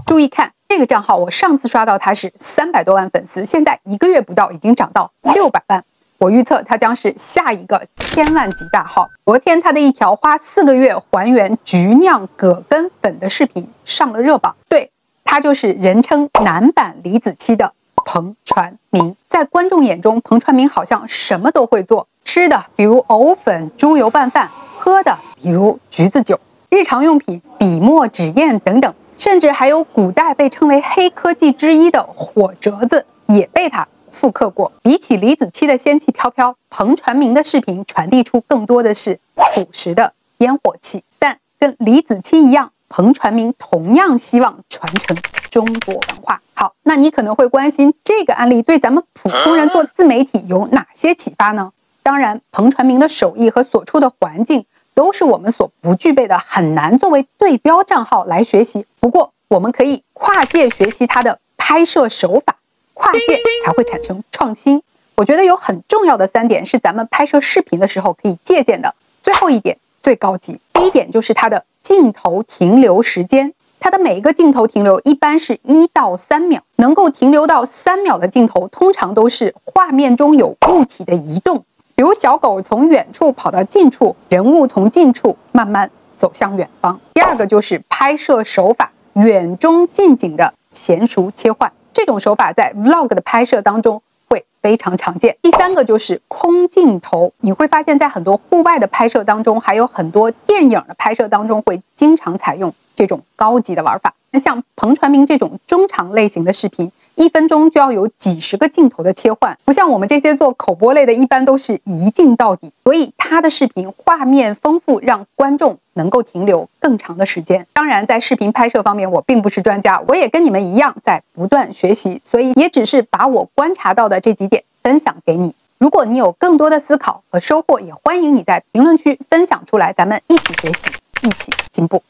注意看这个账号，我上次刷到它是300多万粉丝，现在1个月不到已经涨到600万。我预测它将是下一个1000万级大号。昨天它的一条花4个月还原橘酿葛根粉的视频上了热榜，对，它就是人称男版李子柒的彭传明。在观众眼中，彭传明好像什么都会做，吃的比如藕粉、猪油拌饭，喝的比如橘子酒，日常用品笔墨纸砚等等，甚至还有古代被称为黑科技之一的火折子也被他复刻过。比起李子柒的仙气飘飘，彭传明的视频传递出更多的是朴实的烟火气。但跟李子柒一样，彭传明同样希望传承中国文化。好，那你可能会关心这个案例对咱们普通人做自媒体有哪些启发呢？当然，彭传明的手艺和所处的环境都是我们所不具备的，很难作为对标账号来学习。不过，我们可以跨界学习他的拍摄手法，跨界才会产生创新。我觉得有很重要的3点是咱们拍摄视频的时候可以借鉴的。最后一点最高级，第一点就是它的镜头停留时间。它的每一个镜头停留一般是1到3秒，能够停留到3秒的镜头，通常都是画面中有物体的移动，比如小狗从远处跑到近处，人物从近处慢慢走向远方。第二个就是拍摄手法，远中近景的娴熟切换，这种手法在 vlog 的拍摄当中会非常常见。第三个就是空镜头，你会发现在很多户外的拍摄当中，还有很多电影的拍摄当中会经常采用这种高级的玩法。那像彭传明这种中长类型的视频，1分钟就要有几十个镜头的切换，不像我们这些做口播类的，一般都是一镜到底，所以他的视频画面丰富，让观众能够停留更长的时间。当然，在视频拍摄方面，我并不是专家，我也跟你们一样在不断学习，所以也只是把我观察到的这几点分享给你。如果你有更多的思考和收获，也欢迎你在评论区分享出来，咱们一起学习，一起进步。